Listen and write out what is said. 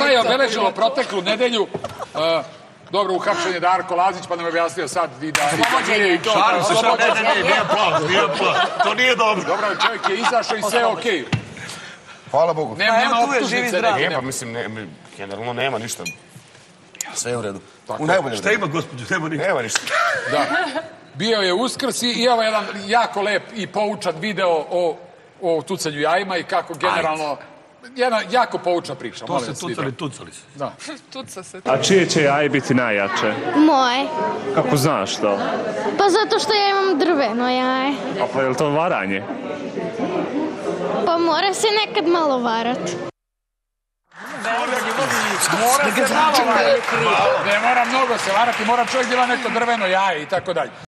šta je obeležilo proteklu nedelju? Dobro, uhapšen je Darko Lazić, pa nam je objasnio sad i da... Oslobođenje. Šalim se, nije aplauz, nije aplauz. To nije dobro. Dobro, čovjek je izašao i sve je okej. Hvala Bogu. Nema optužnice. Ne, pa mislim, generalno nema ništa. Sve je u redu. U najboljem Šta ima, gospođo? Nema ništa. Da. Bio je Uskrs i evo jedan jako lep i poučan video o tucanju jajima i kako generalno... Jedna jako poučna priča. To se tucali se. Da. Tuca se. A čije će jaje biti najjače? Moje. Kako znaš to? Pa zato što ja imam drveno jaje. A pa je li to varanje? Pa mora se nekad malo varati. Mora se malo varati. Ne mora mnogo se varati, mora čovjek da ima neko drveno jaje i tako dalje.